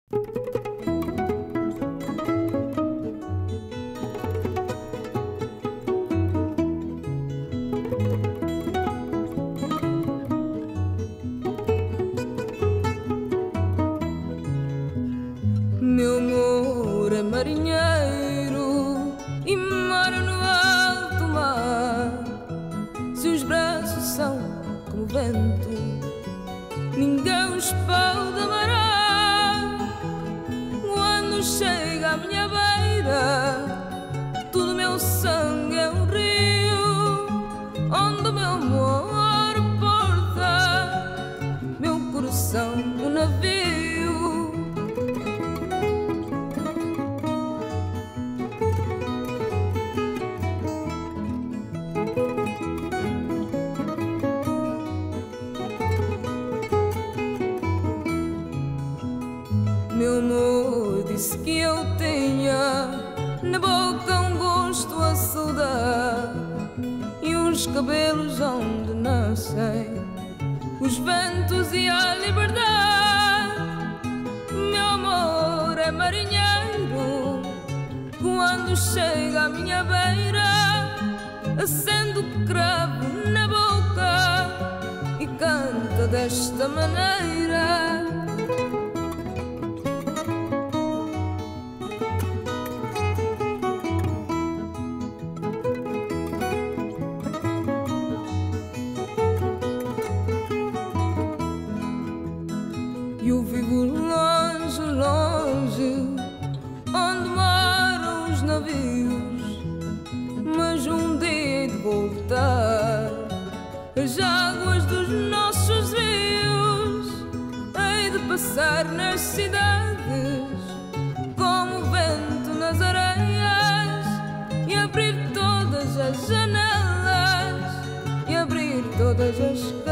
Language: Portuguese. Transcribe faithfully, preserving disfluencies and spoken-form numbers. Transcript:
Meu amor é marinheiro e mora no alto mar. Se os braços são como vento, ninguém os pode amarrar. Quando chega à minha beira, todo meu sangue é um rio, onde o meu amor porta, meu coração um navio. Meu amor disse que eu tenha na boca um gosto a saudade e uns cabelos onde nascem os ventos e a liberdade. Meu amor é marinheiro, quando chega à minha beira, acende o cravo na boca e canta desta maneira. Eu vivo longe, longe, onde moram os navios, mas um dia hei de voltar às águas dos nossos rios. Hei de passar nas cidades como o vento nas areias e abrir todas as janelas e abrir todas as